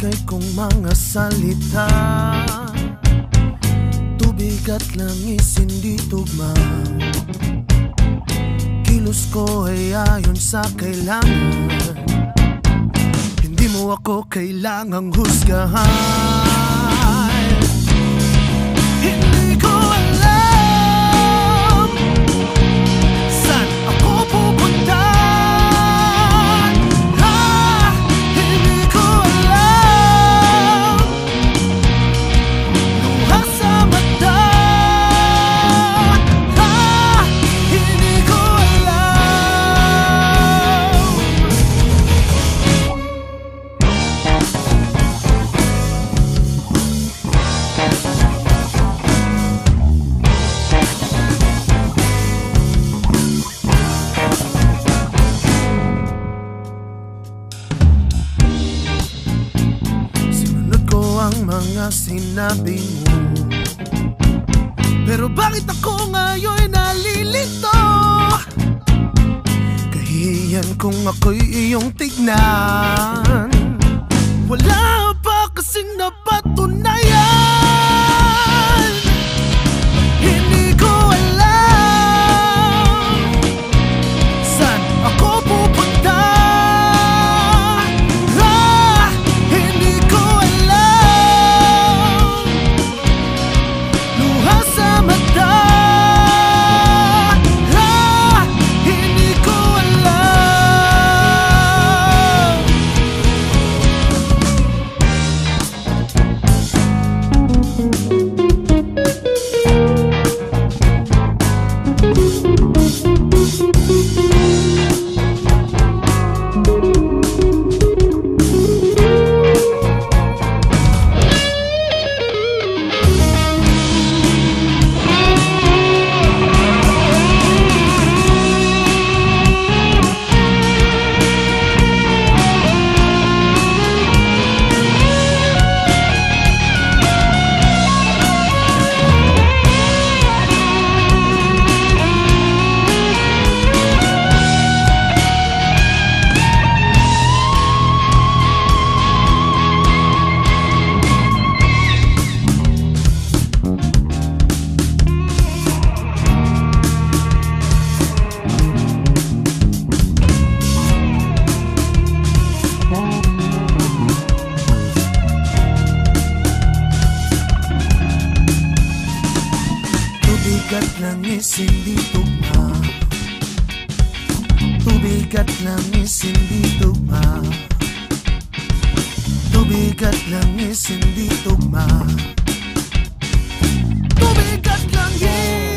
kay kong mga salita. Tubig at langis hindi tugma. Kilos ko ay ayon sa kailangan. Hindi mo ako kailangang husgahan. Hindi ko alam saan ako pupunta. Hindi ko alam luha sa mata. Hindi ko ang mga sinabi mo, pero bakit ako ngayon nalilito? Kahihiyan kung ako'y iyong tignan. Wala pa kasing napatunayan. Hindi ko alam saan ako pupunta. Tubig at langis hindi tugma. Tubig at langis hindi tugma. Tubig at langis hindi tugma. Tubig at langis.